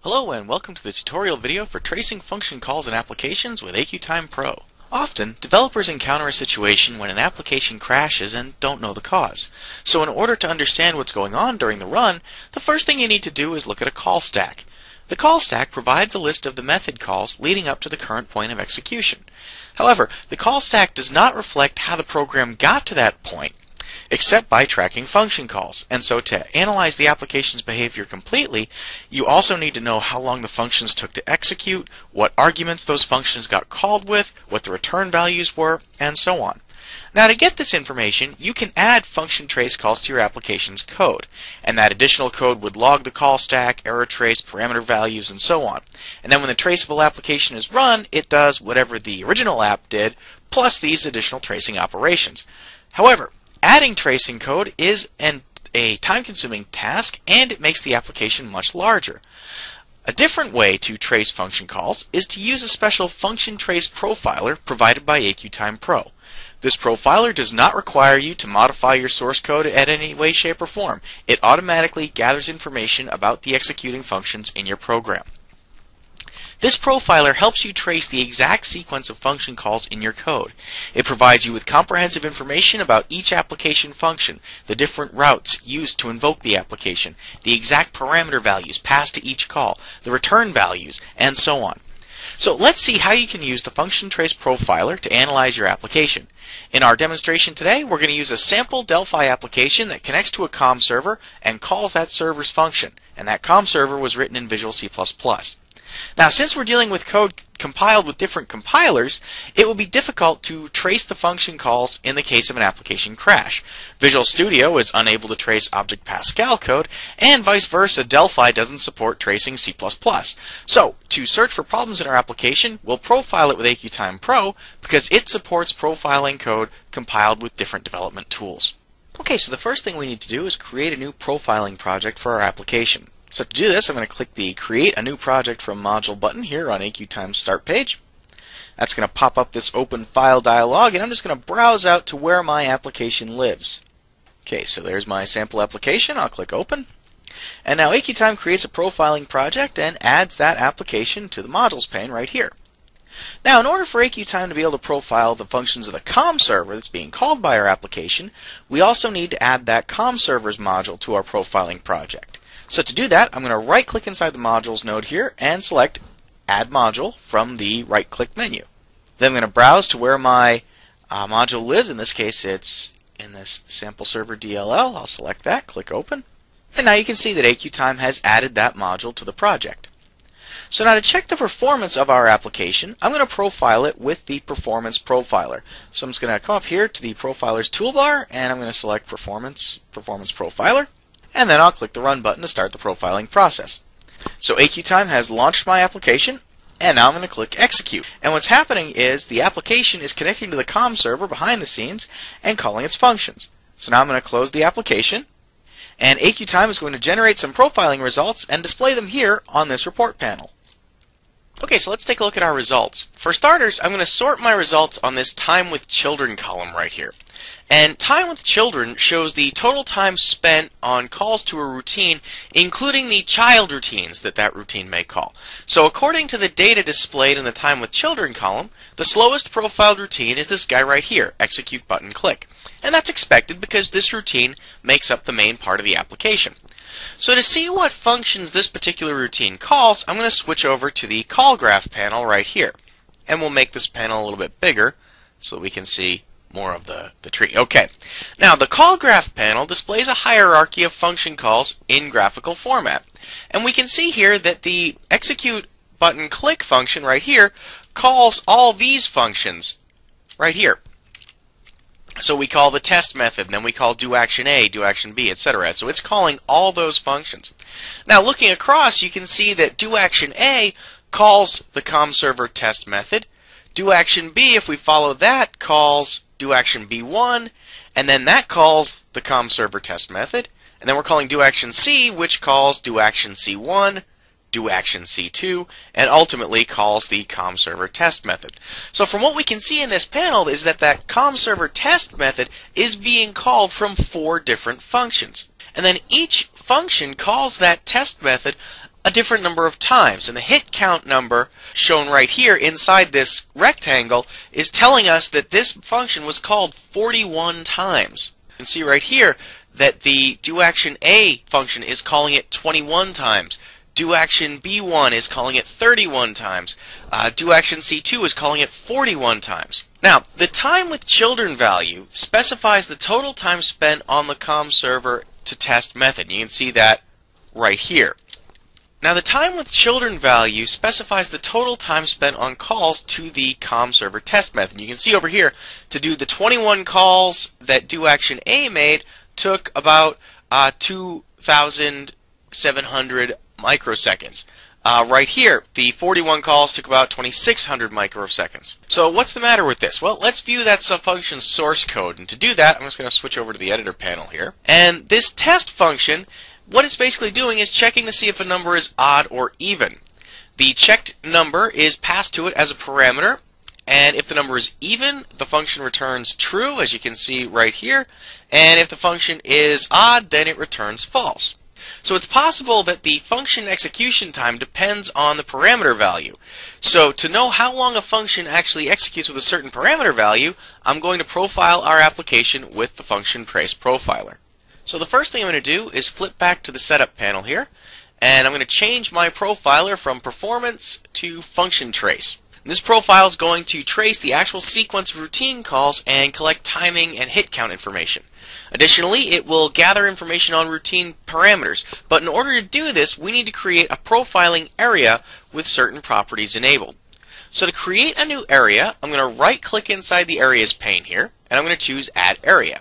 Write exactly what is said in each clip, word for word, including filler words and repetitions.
Hello and welcome to the tutorial video for tracing function calls and applications with AQtime Pro. Often, developers encounter a situation when an application crashes and don't know the cause. So in order to understand what's going on during the run, the first thing you need to do is look at a call stack. The call stack provides a list of the method calls leading up to the current point of execution. However, the call stack does not reflect how the program got to that point, except by tracking function calls. And so to analyze the application's behavior completely, you also need to know how long the functions took to execute, what arguments those functions got called with, what the return values were, and so on. Now to get this information, you can add function trace calls to your application's code. And that additional code would log the call stack, error trace, parameter values, and so on. And then when the traceable application is run, it does whatever the original app did, plus these additional tracing operations. However, adding tracing code is an, a time-consuming task, and it makes the application much larger. A different way to trace function calls is to use a special function trace profiler provided by AQtime Pro. This profiler does not require you to modify your source code in any way, shape, or form. It automatically gathers information about the executing functions in your program. This profiler helps you trace the exact sequence of function calls in your code. It provides you with comprehensive information about each application function, the different routes used to invoke the application, the exact parameter values passed to each call, the return values, and so on. So let's see how you can use the function trace profiler to analyze your application. In our demonstration today, we're going to use a sample Delphi application that connects to a comm server and calls that server's function, and that comm server was written in Visual C plus plus. Now, since we're dealing with code compiled with different compilers, it will be difficult to trace the function calls in the case of an application crash. Visual Studio is unable to trace Object Pascal code, and vice versa, Delphi doesn't support tracing C plus plus. So, to search for problems in our application, we'll profile it with AQtime Pro because it supports profiling code compiled with different development tools. Okay, so the first thing we need to do is create a new profiling project for our application. So to do this, I'm going to click the Create a New Project from Module button here on AQtime's Start page. That's going to pop up this Open File dialog, and I'm just going to browse out to where my application lives. Okay, so there's my sample application. I'll click Open. And now AQtime creates a profiling project and adds that application to the Modules pane right here. Now, in order for AQtime to be able to profile the functions of the comm server that's being called by our application, we also need to add that comm server's module to our profiling project. So to do that, I'm going to right-click inside the Modules node here and select Add Module from the right-click menu. Then I'm going to browse to where my uh, module lives. In this case, it's in this sample server D L L. I'll select that, click Open. And now you can see that AQtime has added that module to the project. So now to check the performance of our application, I'm going to profile it with the Performance Profiler. So I'm just going to come up here to the Profiler's toolbar, and I'm going to select Performance, Performance Profiler. And then I'll click the Run button to start the profiling process. So AQtime has launched my application, and now I'm going to click Execute. And what's happening is the application is connecting to the comm server behind the scenes and calling its functions. So now I'm going to close the application, and AQtime is going to generate some profiling results and display them here on this report panel. Okay, so let's take a look at our results. For starters, I'm going to sort my results on this Time with Children column right here. And Time with Children shows the total time spent on calls to a routine, including the child routines that that routine may call. So according to the data displayed in the Time with Children column, the slowest profiled routine is this guy right here, Execute Button Click. And that's expected because this routine makes up the main part of the application. So to see what functions this particular routine calls, I'm going to switch over to the Call Graph panel right here. And we'll make this panel a little bit bigger so that we can see more of the, the tree. Okay, now the Call Graph panel displays a hierarchy of function calls in graphical format. And we can see here that the Execute Button Click function right here calls all these functions right here. So we call the test method, and then we call do action A, do action B, et cetera. So it's calling all those functions. Now looking across, you can see that do action A calls the comm server test method. Do action B, if we follow that, calls do action B one, and then that calls the comm server test method. And then we're calling do action C, which calls do action C one, do action C two, and ultimately calls the comm server test method. So from what we can see in this panel is that that comm server test method is being called from four different functions. And then each function calls that test method a different number of times. And the hit count number shown right here inside this rectangle is telling us that this function was called forty-one times. You can see right here that the doActionA function is calling it twenty-one times. doAction B one is calling it thirty-one times. Uh, doAction C two is calling it forty-one times. Now, the time with children value specifies the total time spent on the comm server to test method. You can see that right here. Now, the time with children value specifies the total time spent on calls to the comm server test method. You can see over here, to do the twenty-one calls that doActionA made took about uh, two thousand seven hundred microseconds. Uh, right here, the forty-one calls took about twenty-six hundred microseconds. So what's the matter with this? Well, let's view that subfunction's source code. And to do that, I'm just going to switch over to the editor panel here. And this test function, what it's basically doing is checking to see if a number is odd or even. The checked number is passed to it as a parameter. And if the number is even, the function returns true, as you can see right here. And if the function is odd, then it returns false. So it's possible that the function execution time depends on the parameter value. So to know how long a function actually executes with a certain parameter value, I'm going to profile our application with the function trace profiler. So the first thing I'm going to do is flip back to the setup panel here, and I'm going to change my profiler from performance to function trace. This profile is going to trace the actual sequence of routine calls and collect timing and hit count information. Additionally, it will gather information on routine parameters, but in order to do this, we need to create a profiling area with certain properties enabled. So to create a new area, I'm going to right-click inside the Areas pane here, and I'm going to choose Add Area.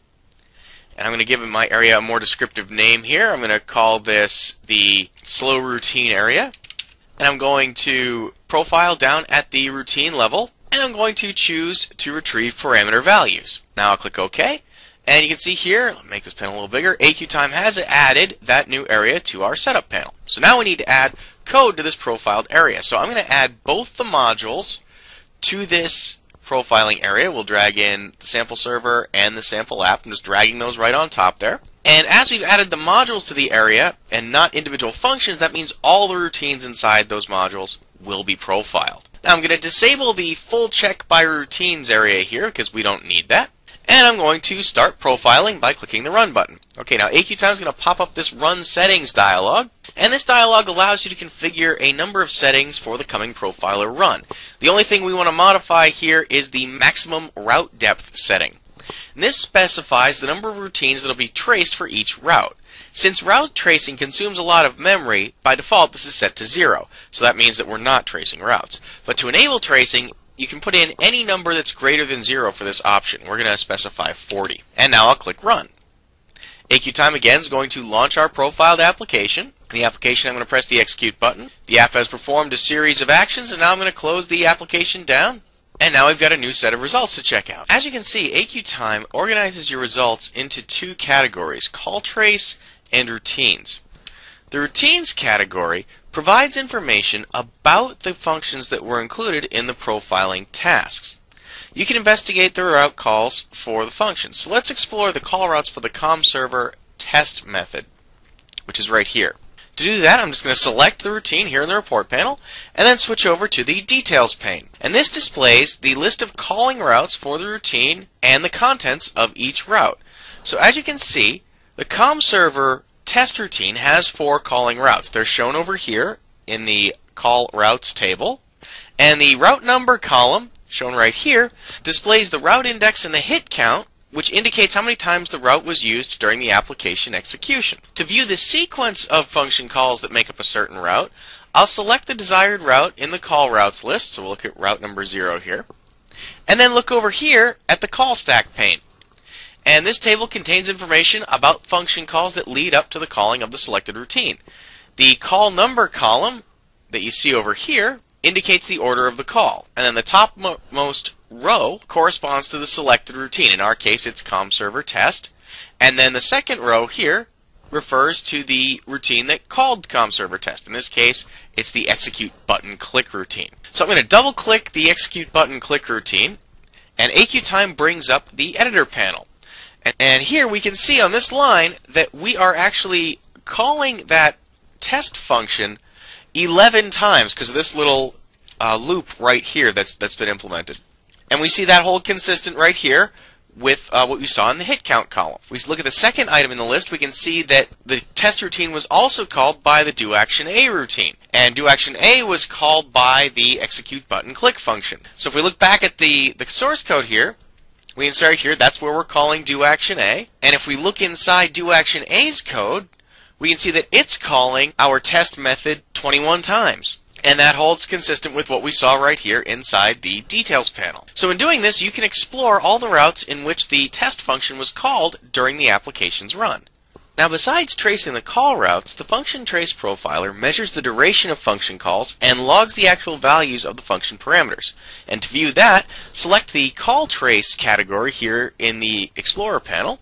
And I'm going to give my area a more descriptive name here. I'm going to call this the Slow Routine Area, and I'm going to profile down at the routine level, and I'm going to choose to retrieve parameter values. Now I'll click OK. And you can see here, I'll make this panel a little bigger, AQtime has added that new area to our setup panel. So now we need to add code to this profiled area. So I'm going to add both the modules to this profiling area. We'll drag in the sample server and the sample app. I'm just dragging those right on top there. And as we've added the modules to the area and not individual functions, that means all the routines inside those modules will be profiled. Now I'm going to disable the full check by routines area here because we don't need that. And I'm going to start profiling by clicking the Run button. Okay, now AQtime is going to pop up this Run Settings dialog, and this dialog allows you to configure a number of settings for the coming profiler run. The only thing we want to modify here is the maximum route depth setting. And this specifies the number of routines that will be traced for each route. Since route tracing consumes a lot of memory, by default this is set to zero, so that means that we're not tracing routes. But to enable tracing, you can put in any number that's greater than zero for this option. We're going to specify forty. And now I'll click Run. AQtime again is going to launch our profiled application. In the application, I'm going to press the Execute button. The app has performed a series of actions, and now I'm going to close the application down. And now we've got a new set of results to check out. As you can see, AQtime organizes your results into two categories, call trace and routines. The routines category provides information about the functions that were included in the profiling tasks. You can investigate the route calls for the functions. So let's explore the call routes for the comm server test method, which is right here. To do that, I'm just going to select the routine here in the report panel and then switch over to the details pane. And this displays the list of calling routes for the routine and the contents of each route. So as you can see, the comm server test routine has four calling routes. They're shown over here in the call routes table. And the route number column, shown right here, displays the route index and the hit count, which indicates how many times the route was used during the application execution. To view the sequence of function calls that make up a certain route, I'll select the desired route in the call routes list, so we'll look at route number zero here, and then look over here at the call stack pane. And this table contains information about function calls that lead up to the calling of the selected routine. The call number column that you see over here indicates the order of the call, and then the topmost row corresponds to the selected routine. In our case, it's comm server test, and then the second row here refers to the routine that called comm server test. In this case, it's the execute button click routine. So I'm going to double click the execute button click routine, and AQtime brings up the editor panel. And, and here we can see on this line that we are actually calling that test function eleven times because of this little uh, loop right here that's that's been implemented. And we see that hold consistent right here with uh, what we saw in the hit count column. If we look at the second item in the list, we can see that the test routine was also called by the doActionA routine. And doActionA was called by the execute button click function. So if we look back at the, the source code here, we can start here, that's where we're calling doActionA. And if we look inside doActionA's code, we can see that it's calling our test method twenty-one times. And that holds consistent with what we saw right here inside the details panel. So in doing this, you can explore all the routes in which the test function was called during the application's run. Now, besides tracing the call routes, the function trace profiler measures the duration of function calls and logs the actual values of the function parameters. And to view that, select the call trace category here in the Explorer panel,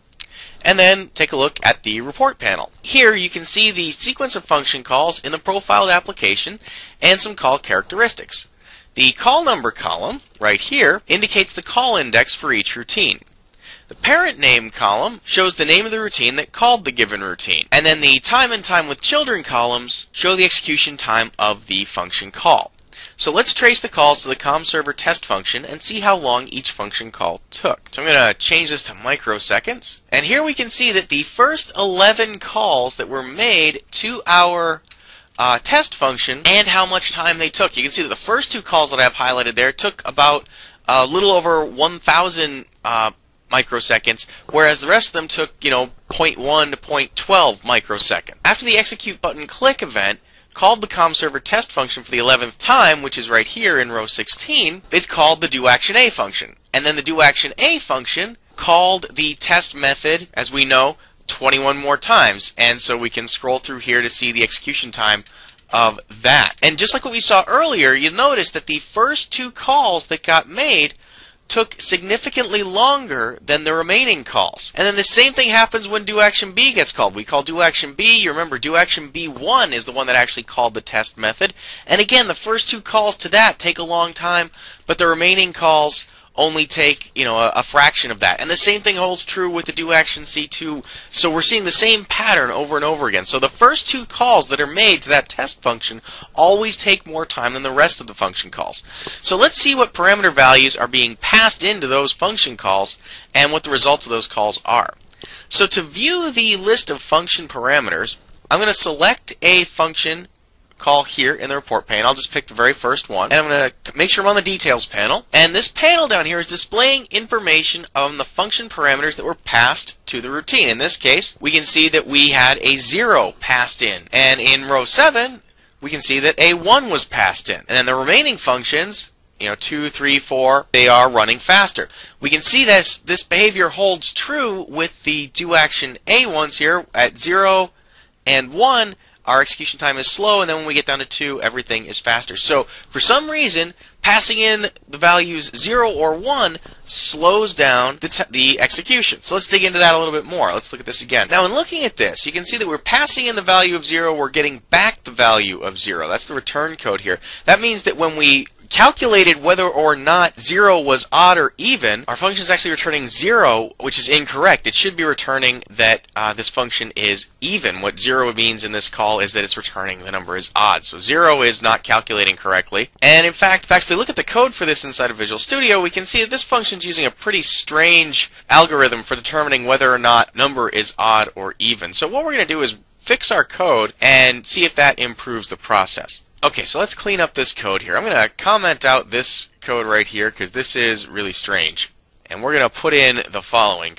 and then take a look at the report panel. Here you can see the sequence of function calls in the profiled application and some call characteristics. The call number column right here indicates the call index for each routine. The parent name column shows the name of the routine that called the given routine. And then the time and time with children columns show the execution time of the function call. So let's trace the calls to the comm server test function and see how long each function call took. So I'm going to change this to microseconds. And here we can see that the first eleven calls that were made to our uh, test function and how much time they took. You can see that the first two calls that I have highlighted there took about a little over one thousand uh, microseconds, whereas the rest of them took, you know, zero point one to zero point one two microseconds. After the execute button click event called the comm server test function for the eleventh time, which is right here in row sixteen, it called the doActionA function. And then the doActionA function called the test method, as we know, twenty-one more times. And so we can scroll through here to see the execution time of that. And just like what we saw earlier, you'll notice that the first two calls that got made took significantly longer than the remaining calls. And then the same thing happens when doActionB gets called. We call doActionB, you remember doActionB one is the one that actually called the test method. And again, the first two calls to that take a long time, but the remaining calls only take, you know, a, a fraction of that. And the same thing holds true with the doActionC two. So we're seeing the same pattern over and over again. So the first two calls that are made to that test function always take more time than the rest of the function calls. So let's see what parameter values are being passed into those function calls and what the results of those calls are. So to view the list of function parameters, I'm going to select a function call here in the report pane. I'll just pick the very first one, and I'm going to make sure I'm on the details panel. And this panel down here is displaying information on the function parameters that were passed to the routine. In this case, we can see that we had a zero passed in, and in row seven, we can see that a one was passed in. And then the remaining functions, you know, two, three, four, they are running faster. We can see that this behavior holds true with the doActionA ones here at zero and one. Our execution time is slow, and then when we get down to two, everything is faster. So for some reason, passing in the values zero or one slows down the, t the execution. So let's dig into that a little bit more. Let's look at this again. Now, in looking at this, you can see that we're passing in the value of zero, we're getting back the value of zero. That's the return code here. That means that when we calculated whether or not zero was odd or even, our function is actually returning zero, which is incorrect. It should be returning that uh, this function is even. What zero means in this call is that it's returning the number is odd. So zero is not calculating correctly. And in fact, in fact, if we look at the code for this inside of Visual Studio, we can see that this function is using a pretty strange algorithm for determining whether or not number is odd or even. So what we're going to do is fix our code and see if that improves the process. Okay, so let's clean up this code here. I'm going to comment out this code right here because this is really strange. And we're going to put in the following.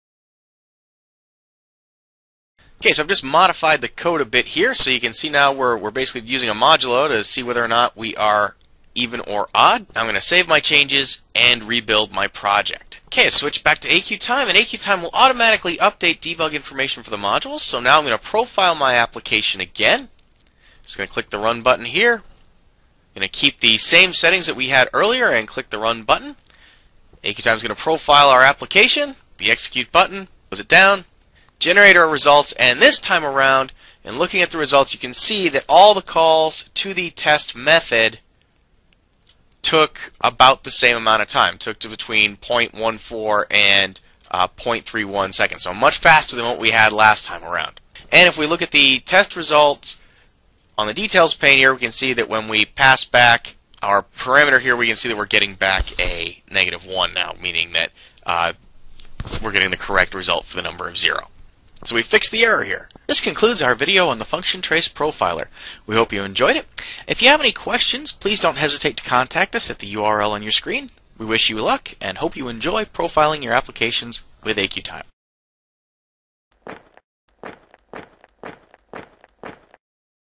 Okay, so I've just modified the code a bit here, so you can see now we're, we're basically using a modulo to see whether or not we are even or odd. I'm going to save my changes and rebuild my project. Okay, switch back to AQtime, and AQtime will automatically update debug information for the modules. So now I'm going to profile my application again. Just going to click the Run button here. I'm going to keep the same settings that we had earlier and click the Run button. AQtime is going to profile our application. The Execute button, close it down, generate our results, and this time around, in looking at the results, you can see that all the calls to the test method took about the same amount of time. Took to between zero point one four and uh, zero point three one seconds, so much faster than what we had last time around. And if we look at the test results on the details pane here, we can see that when we pass back our parameter here, we can see that we're getting back a negative one now, meaning that uh, we're getting the correct result for the number of zero. So we fixed the error here. This concludes our video on the Function Trace Profiler. We hope you enjoyed it. If you have any questions, please don't hesitate to contact us at the U R L on your screen. We wish you luck and hope you enjoy profiling your applications with AQtime.